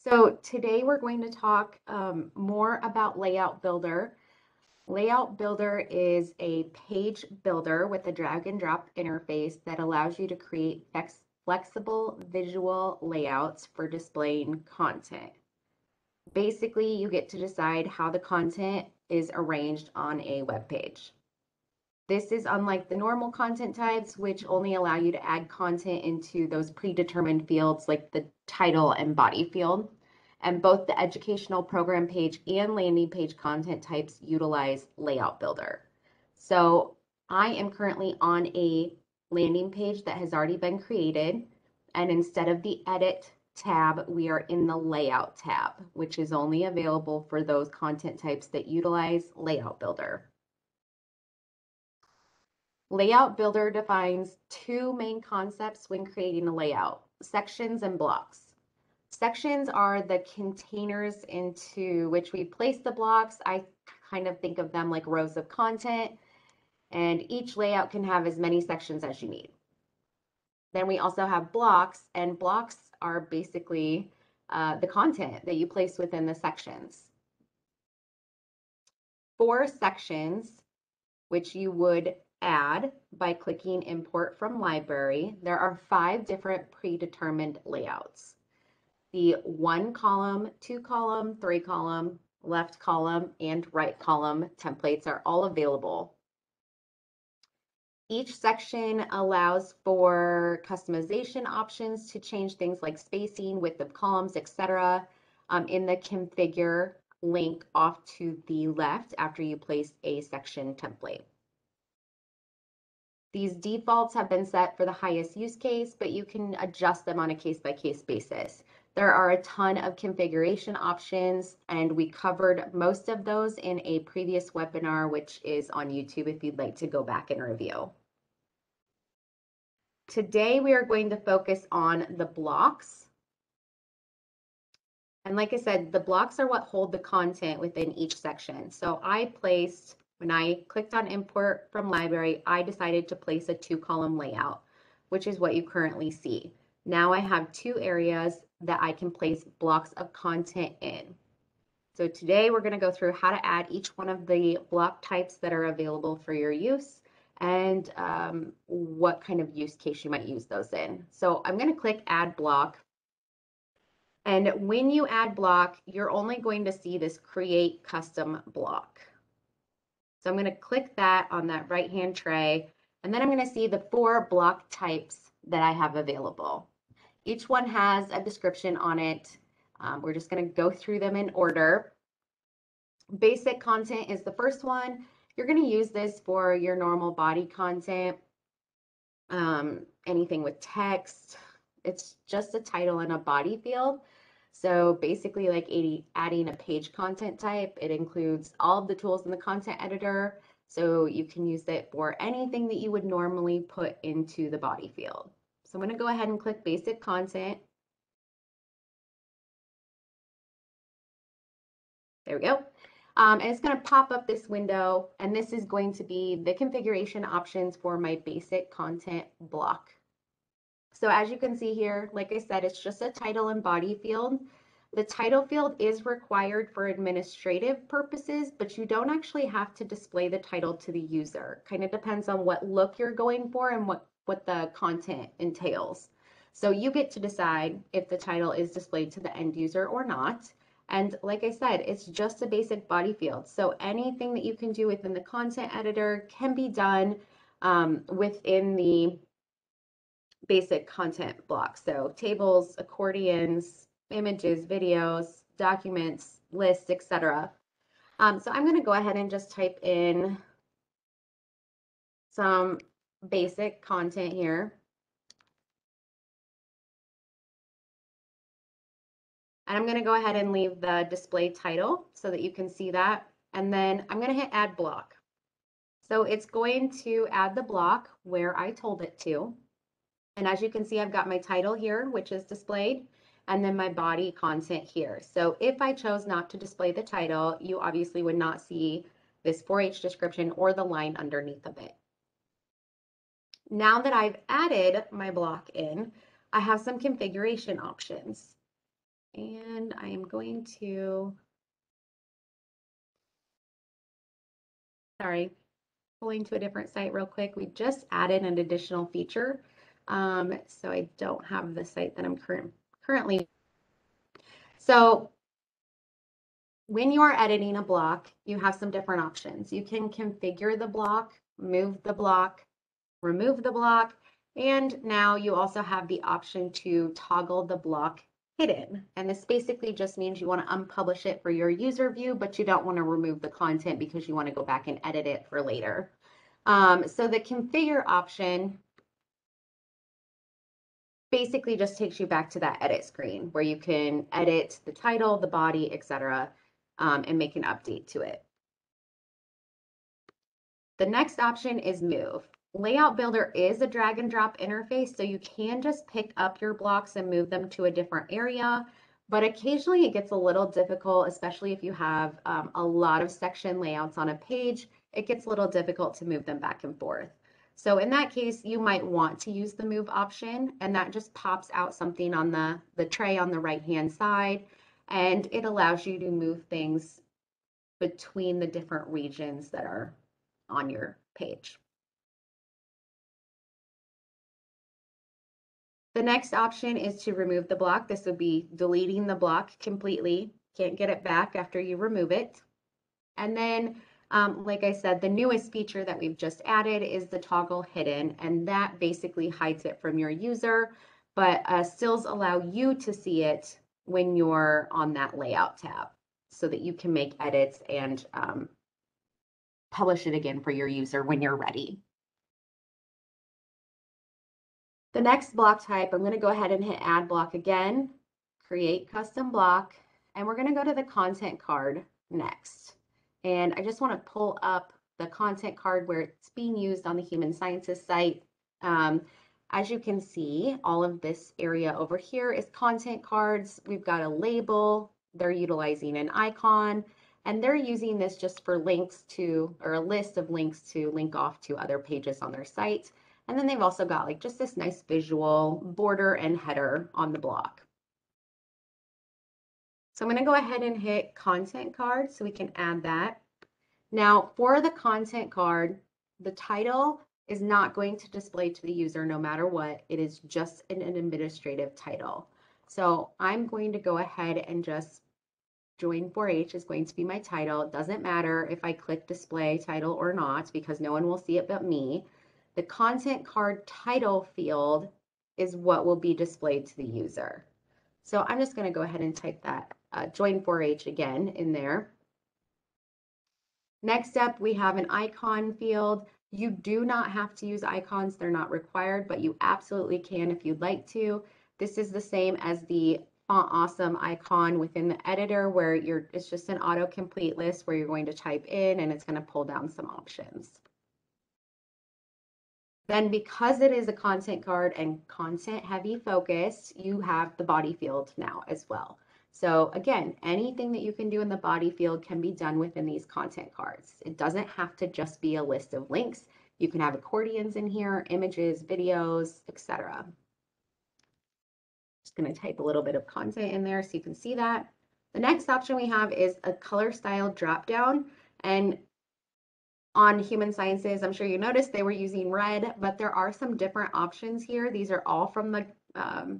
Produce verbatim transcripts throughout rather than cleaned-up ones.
So today we're going to talk um, more about Layout Builder. Layout Builder is a page builder with a drag and drop interface that allows you to create flex flexible visual layouts for displaying content. Basically, you get to decide how the content is arranged on a web page. This is unlike the normal content types, which only allow you to add content into those predetermined fields like the title and body field. And both the educational program page and landing page content types utilize Layout Builder. So I am currently on a landing page that has already been created. And instead of the Edit tab, we are in the Layout tab, which is only available for those content types that utilize Layout Builder. Layout Builder defines two main concepts when creating a layout: sections and blocks. Sections are the containers into which we place the blocks. I kind of think of them like rows of content, and each layout can have as many sections as you need. Then we also have blocks, and blocks are basically uh, the content that you place within the sections. For sections, which you would add by clicking Import from Library, there are five different predetermined layouts. The one column, two column, three column, left column, and right column templates are all available. Each section allows for customization options to change things like spacing, width of columns, et cetera. Um, in the configure link off to the left after you place a section template. These defaults have been set for the highest use case, but you can adjust them on a case-by-case basis. There are a ton of configuration options, and we covered most of those in a previous webinar, which is on YouTube if you'd like to go back and review. Today, we are going to focus on the blocks. And like I said, the blocks are what hold the content within each section. So I placed When I clicked on Import from Library, I decided to place a two-column layout, which is what you currently see. Now I have two areas that I can place blocks of content in. So today we're going to go through how to add each one of the block types that are available for your use and um, what kind of use case you might use those in. So I'm going to click Add Block. And when you add block, you're only going to see this Create Custom Block. So I'm going to click that on that right-hand tray, and then I'm going to see the four block types that I have available. Each one has a description on it. Um, we're just going to go through them in order. Basic content is the first one. You're going to use this for your normal body content, um, anything with text. It's just a title and a body field. So basically like adding a page content type, it includes all of the tools in the content editor. So you can use it for anything that you would normally put into the body field. So I'm going to go ahead and click basic content. There we go. Um, and it's going to pop up this window, and this is going to be the configuration options for my basic content block. So as you can see here, like I said, it's just a title and body field. The title field is required for administrative purposes, but you don't actually have to display the title to the user. Kind of depends on what look you're going for and what, what the content entails. So you get to decide if the title is displayed to the end user or not. And like I said, it's just a basic body field. So anything that you can do within the content editor can be done um, within the basic content block. So tables, accordions, images, videos, documents, lists, et cetera. Um, so I'm going to go ahead and just type in some basic content here. And I'm going to go ahead and leave the display title so that you can see that. And then I'm going to hit add block. So it's going to add the block where I told it to. And as you can see, I've got my title here, which is displayed, and then my body content here. So if I chose not to display the title, you obviously would not see this four H description or the line underneath of it. Now that I've added my block in, I have some configuration options. And I am going to, sorry, pulling to a different site real quick. We just added an additional feature. Um, so I don't have the site that I'm current, currently. So when you are editing a block, you have some different options. You can configure the block, move the block, remove the block, and now you also have the option to toggle the block hidden. And this basically just means you want to unpublish it for your user view, but you don't want to remove the content because you want to go back and edit it for later. Um, so the configure option basically just takes you back to that edit screen where you can edit the title, the body, et cetera, um, and make an update to it. The next option is move. Layout Builder is a drag and drop interface, so you can just pick up your blocks and move them to a different area, but occasionally it gets a little difficult, especially if you have um, a lot of section layouts on a page. It gets a little difficult to move them back and forth. So in that case, you might want to use the move option, and that just pops out something on the, the tray on the right-hand side, and it allows you to move things between the different regions that are on your page. The next option is to remove the block. This would be deleting the block completely. Can't get it back after you remove it. And then, um, like I said, the newest feature that we've just added is the toggle hidden, and that basically hides it from your user, but uh, stills allow you to see it when you're on that layout tab so that you can make edits and um, publish it again for your user when you're ready. The next block type, I'm going to go ahead and hit add block again, create custom block, and we're going to go to the content card next. And I just want to pull up the content card where it's being used on the Human Sciences site. Um, as you can see, all of this area over here is content cards. We've got a label. They're utilizing an icon, and they're using this just for links to, or a list of links to link off to other pages on their site. And then they've also got like just this nice visual border and header on the block. So I'm going to go ahead and hit content card so we can add that. Now for the content card, the title is not going to display to the user no matter what. It is just an, an administrative title. So I'm going to go ahead and just join four H is going to be my title. It doesn't matter if I click display title or not because no one will see it but me. The content card title field is what will be displayed to the user. So I'm just going to go ahead and type that uh, join four H again in there. Next up, we have an icon field. You do not have to use icons. They're not required, but you absolutely can if you'd like to. This is the same as the Font Awesome icon within the editor where you're, it's just an autocomplete list where you're going to type in and it's going to pull down some options. Then because it is a content card and content heavy focused, you have the body field now as well. So again, anything that you can do in the body field can be done within these content cards. It doesn't have to just be a list of links. You can have accordions in here, images, videos, et cetera. Just going to type a little bit of content in there so you can see that. The next option we have is a color style drop down, and on Human Sciences, I'm sure you noticed they were using red, but there are some different options here. These are all from the um,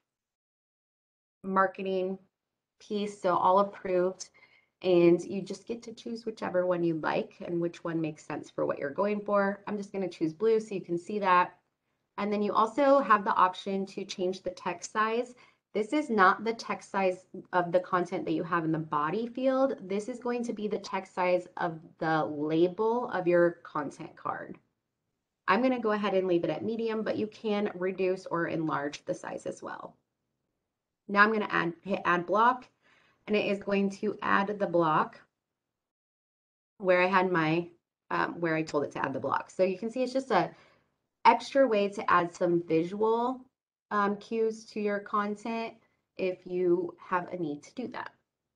marketing piece, so all approved, and you just get to choose whichever one you like and which one makes sense for what you're going for. I'm just going to choose blue so you can see that. And then you also have the option to change the text size. This is not the text size of the content that you have in the body field. This is going to be the text size of the label of your content card. I'm going to go ahead and leave it at medium, but you can reduce or enlarge the size as well. Now I'm going to add, hit add block, and it is going to add the block where I had my, um, where I told it to add the block. So you can see it's just a extra way to add some visual um, cues to your content if you have a need to do that.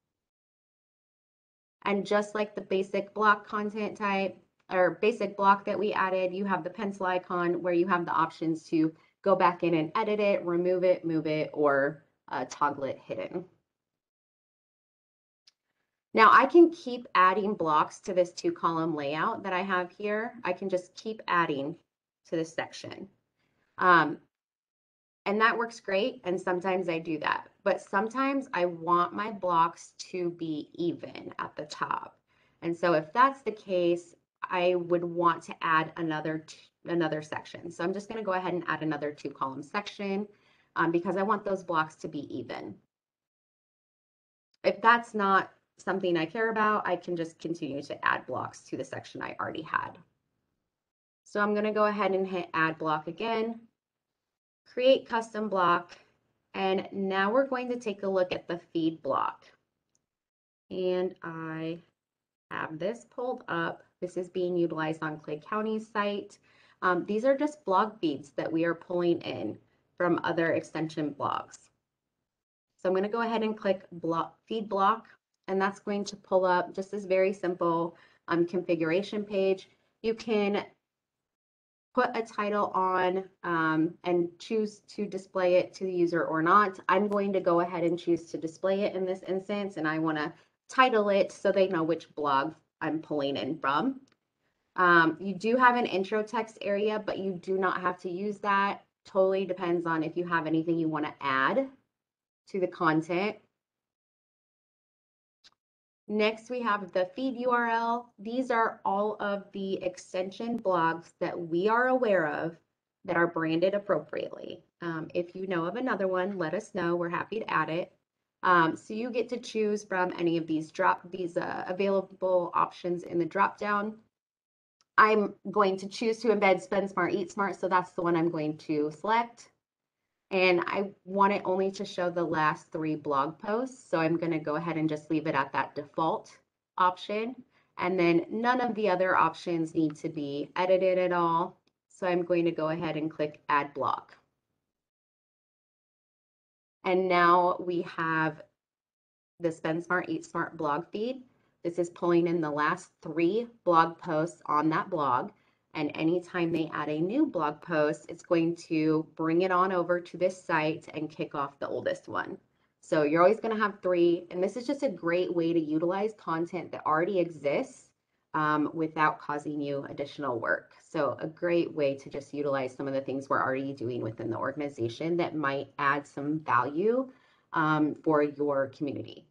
And just like the basic block content type or basic block that we added, you have the pencil icon where you have the options to go back in and edit it, remove it, move it, or uh, toggle it hidden. Now I can keep adding blocks to this two column layout that I have here. I can just keep adding to this section. Um, and that works great. And sometimes I do that, but sometimes I want my blocks to be even at the top. And so if that's the case, I would want to add another, another section. So I'm just going to go ahead and add another two column section um, because I want those blocks to be even. If that's not something I care about, I can just continue to add blocks to the section I already had. So I'm going to go ahead and hit add block again, create custom block, and now we're going to take a look at the feed block. And I have this pulled up. This is being utilized on Clay County's site. Um, these are just blog feeds that we are pulling in from other extension blogs. So I'm going to go ahead and click block, feed block, and that's going to pull up just this very simple um, configuration page. You can put a title on um, and choose to display it to the user or not. I'm going to go ahead and choose to display it in this instance, and I want to title it so they know which blog I'm pulling in from. Um, you do have an intro text area, but you do not have to use that. Totally depends on if you have anything you want to add to the content. Next, we have the feed U R L. These are all of the extension blogs that we are aware of that are branded appropriately. Um, if you know of another one, let us know. We're happy to add it. Um, so you get to choose from any of these drop these uh, available options in the drop down. I'm going to choose to embed Spend Smart, Eat Smart, so that's the one I'm going to select. And I want it only to show the last three blog posts. So I'm going to go ahead and just leave it at that default option. And then none of the other options need to be edited at all. So I'm going to go ahead and click Add Block. And now we have the Spend Smart, Eat Smart blog feed. This is pulling in the last three blog posts on that blog. And anytime they add a new blog post, it's going to bring it on over to this site and kick off the oldest one. So you're always going to have three. And this is just a great way to utilize content that already exists um, without causing you additional work. So a great way to just utilize some of the things we're already doing within the organization that might add some value um, for your community.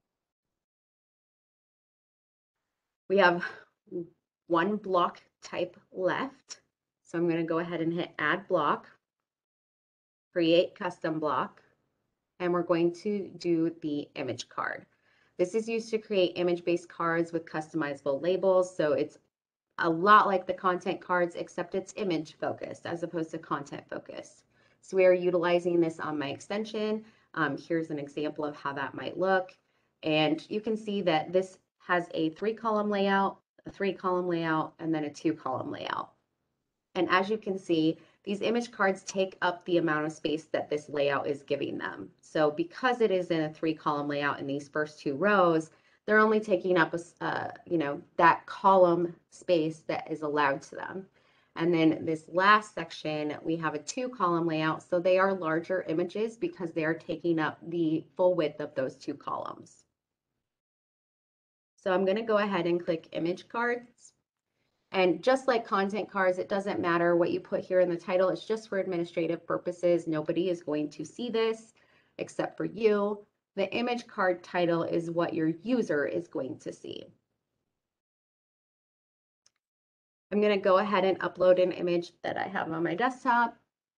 We have one block type left. So I'm going to go ahead and hit add block, create custom block, and we're going to do the image card. This is used to create image-based cards with customizable labels. So it's a lot like the content cards, except it's image focused as opposed to content focused. So we are utilizing this on my extension. Um, here's an example of how that might look. And you can see that this has a three column layout, a three column layout, and then a two column layout. And as you can see, these image cards take up the amount of space that this layout is giving them. So because it is in a three column layout in these first two rows, they're only taking up, a, uh, you know, that column space that is allowed to them. And then this last section, we have a two column layout. So they are larger images because they are taking up the full width of those two columns. So I'm going to go ahead and click image cards. And just like content cards, it doesn't matter what you put here in the title. It's just for administrative purposes. Nobody is going to see this except for you. The image card title is what your user is going to see. I'm going to go ahead and upload an image that I have on my desktop.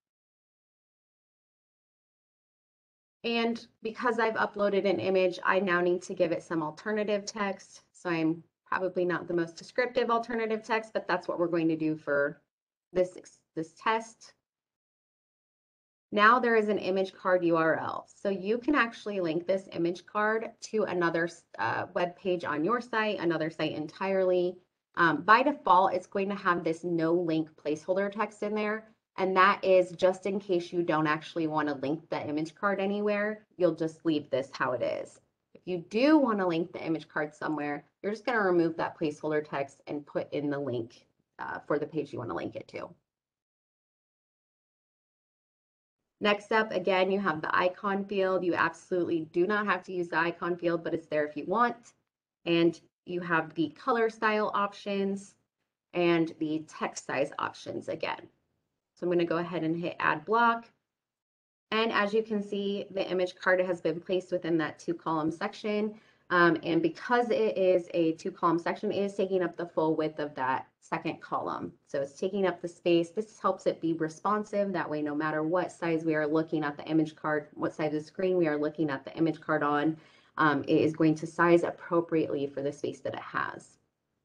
And because I've uploaded an image, I now need to give it some alternative text. So I'm probably not the most descriptive alternative text, but that's what we're going to do for this, this test. Now there is an image card U R L. So you can actually link this image card to another uh, web page on your site, another site entirely. Um, by default, it's going to have this no link placeholder text in there. And that is just in case you don't actually want to link the image card anywhere, you'll just leave this how it is. If you do want to link the image card somewhere, you're just going to remove that placeholder text and put in the link uh, for the page you want to link it to. Next up, again, you have the icon field. You absolutely do not have to use the icon field, but it's there if you want. And you have the color style options and the text size options again. So I'm going to go ahead and hit add block. And as you can see, the image card has been placed within that two column section. Um, and because it is a two column section, it is taking up the full width of that second column. So it's taking up the space. This helps it be responsive. That way, no matter what size we are looking at the image card, what size of the screen we are looking at the image card on, um, it is going to size appropriately for the space that it has.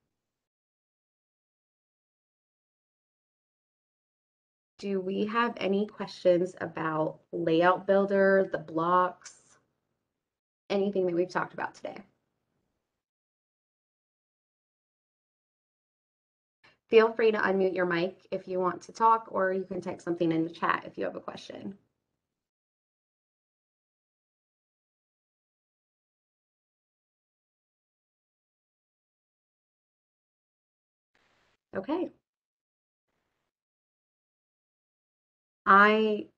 Do we have any questions about Layout Builder, the blocks, anything that we've talked about today? Feel free to unmute your mic if you want to talk, or you can type something in the chat if you have a question. Okay. I